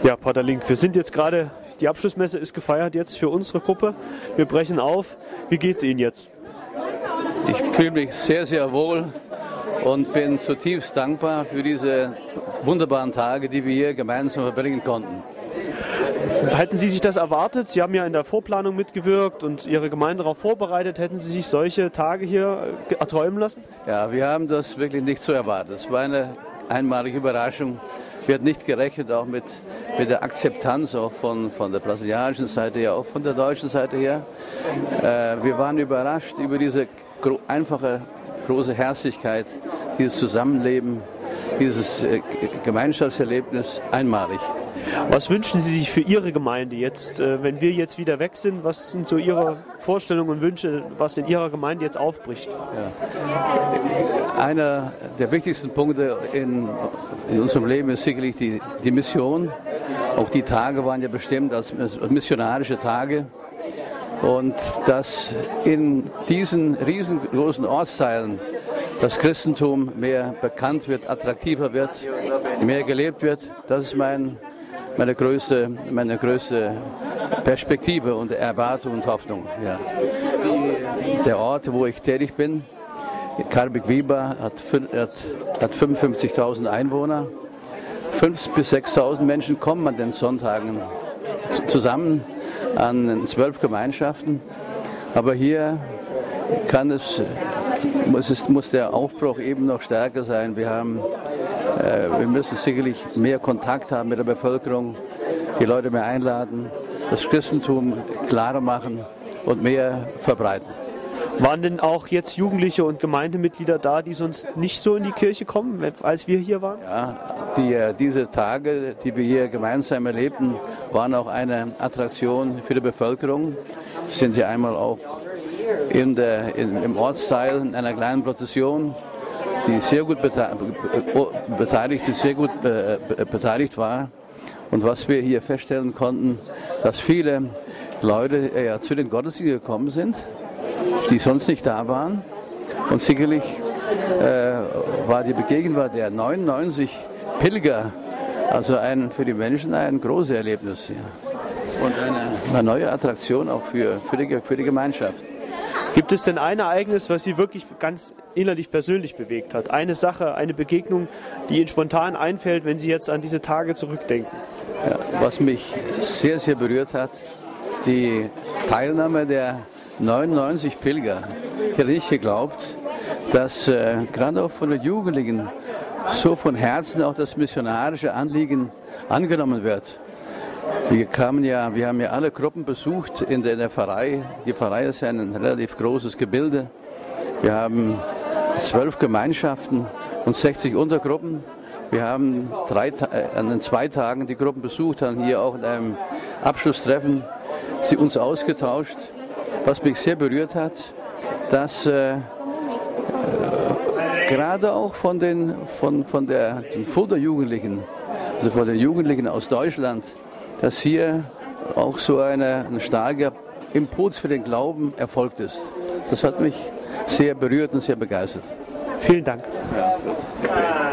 Ja, Pater Link, wir sind jetzt gerade, die Abschlussmesse ist gefeiert jetzt für unsere Gruppe. Wir brechen auf. Wie geht's Ihnen jetzt? Ich fühle mich sehr, sehr wohl und bin zutiefst dankbar für diese wunderbaren Tage, die wir hier gemeinsam verbringen konnten. Hätten Sie sich das erwartet? Sie haben ja in der Vorplanung mitgewirkt und Ihre Gemeinde darauf vorbereitet. Hätten Sie sich solche Tage hier erträumen lassen? Ja, wir haben das wirklich nicht so erwartet. Es war eine einmalige Überraschung. Wir hatten nicht gerechnet, auch mit der Akzeptanz auch von der brasilianischen Seite her, auch von der deutschen Seite her. Wir waren überrascht über diese einfache, große Herzlichkeit, dieses Zusammenleben, dieses Gemeinschaftserlebnis einmalig. Was wünschen Sie sich für Ihre Gemeinde jetzt, wenn wir jetzt wieder weg sind? Was sind so Ihre Vorstellungen und Wünsche, was in Ihrer Gemeinde jetzt aufbricht? Ja. Einer der wichtigsten Punkte in unserem Leben ist sicherlich die Mission. Auch die Tage waren ja bestimmt als missionarische Tage. Und dass in diesen riesengroßen Ortsteilen das Christentum mehr bekannt wird, attraktiver wird, mehr gelebt wird, das ist meine größte Perspektive und Erwartung und Hoffnung. Ja. Der Ort, wo ich tätig bin, Carapicuíba, hat 55.000 Einwohner. 5.000 bis 6.000 Menschen kommen an den Sonntagen zusammen an 12 Gemeinschaften. Aber hier muss der Aufbruch eben noch stärker sein. Wir müssen sicherlich mehr Kontakt haben mit der Bevölkerung, die Leute mehr einladen, das Christentum klarer machen und mehr verbreiten. Waren denn auch jetzt Jugendliche und Gemeindemitglieder da, die sonst nicht so in die Kirche kommen, als wir hier waren? Ja, diese Tage, die wir hier gemeinsam erlebten, waren auch eine Attraktion für die Bevölkerung. Sind sie einmal auch im Ortsteil in einer kleinen Prozession, die sehr gut beteiligt war. Und was wir hier feststellen konnten, dass viele Leute zu den Gottesdiensten gekommen sind, die sonst nicht da waren. Und sicherlich war die Begegnung der 99 Pilger, also für die Menschen ein großes Erlebnis. Ja. Und eine neue Attraktion auch für die Gemeinschaft. Gibt es denn ein Ereignis, was Sie wirklich ganz innerlich persönlich bewegt hat? Eine Sache, eine Begegnung, die Ihnen spontan einfällt, wenn Sie jetzt an diese Tage zurückdenken? Ja, was mich sehr, sehr berührt hat, die Teilnahme der 99 Pilger. Ich hätte nicht geglaubt, dass gerade auch von den Jugendlichen so von Herzen auch das missionarische Anliegen angenommen wird. Wir haben ja alle Gruppen besucht in der Pfarrei. Die Pfarrei ist ein relativ großes Gebilde. Wir haben 12 Gemeinschaften und 60 Untergruppen. Wir haben an den 2 Tagen die Gruppen besucht, haben hier auch in einem Abschlusstreffen uns ausgetauscht. Was mich sehr berührt hat, dass gerade auch von den Jugendlichen, also von den Jugendlichen aus Deutschland, dass hier auch so ein starker Impuls für den Glauben erfolgt ist. Das hat mich sehr berührt und sehr begeistert. Vielen Dank. Ja,